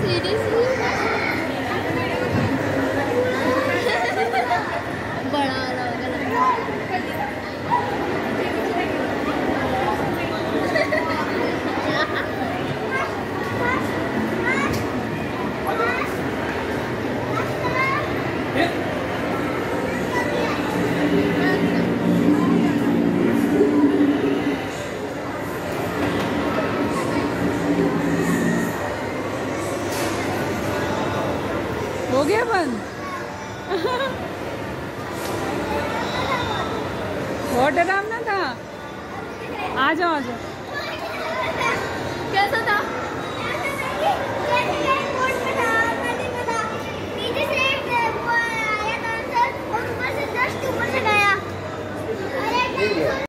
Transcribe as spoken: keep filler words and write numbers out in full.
Seriously बड़ा वाला हो गया बंद। बहुत डरावना था। आ जाओ आ जाओ। कैसा था?